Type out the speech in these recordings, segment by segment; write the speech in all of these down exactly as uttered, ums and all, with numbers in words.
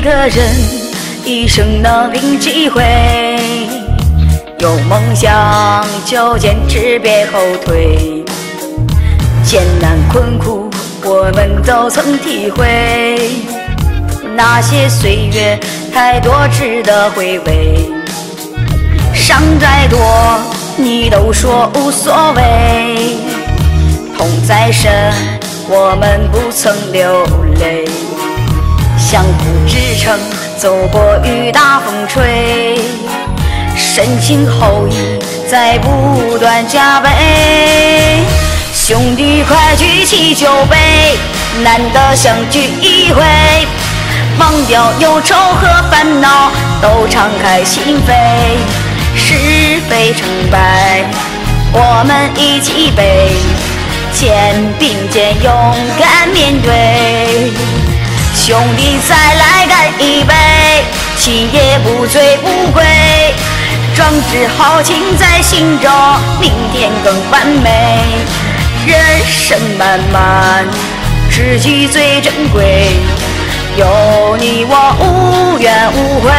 个人一生能凭机会，有梦想就坚持别后退，艰难困苦我们都曾体会，那些岁月太多值得回味，伤再多你都说无所谓，痛再深我们不曾流泪，相互支撑走过雨打风吹，深情厚谊在不断加倍，兄弟快举起酒杯，难得相聚一回，忘掉忧愁和烦恼，都敞开心扉，是非成败我们一起背，肩并肩勇敢面对，兄弟再来干一杯，今夜不醉不归，壮志豪情在心中，明天更完美，人生漫漫知己最珍贵，有你我无怨无悔。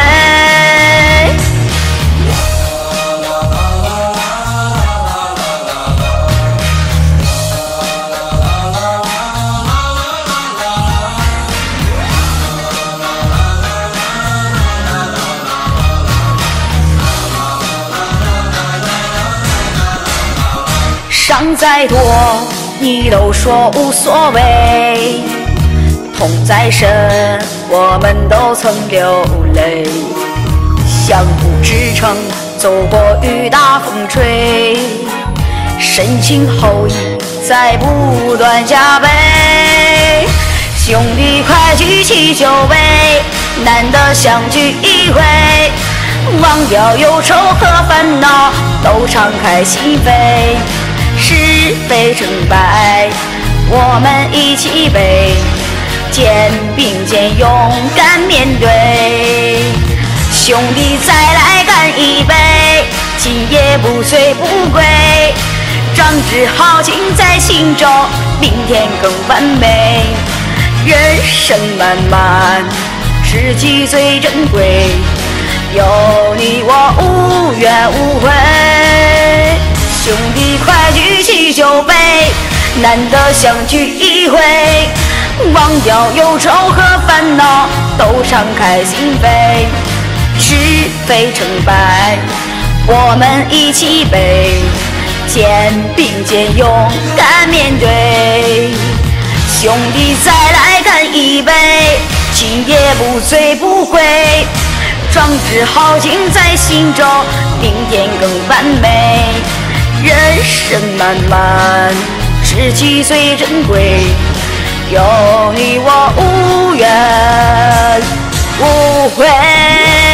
伤再多你都说无所谓，痛再深我们都曾流泪，相互支撑走过雨打风吹，深情厚谊在不断加倍，兄弟快举起酒杯，难得相聚一回，忘掉忧愁和烦恼，都敞开心扉，是非成败我们一起背，肩并肩勇敢面对，兄弟再来干一杯，今夜不醉不归，壮志豪情在心中，明天更完美，人生漫漫知己最珍贵，有你我无怨无悔，兄弟快举起酒杯，难得相聚一回，忘掉忧愁和烦恼，都敞开心扉，是非成败我们一起背，肩并肩勇敢面对，兄弟再来干一杯，今夜不醉不归，壮志豪情在心中，明天更完美，人生漫漫知己最珍贵，有你我无怨无悔。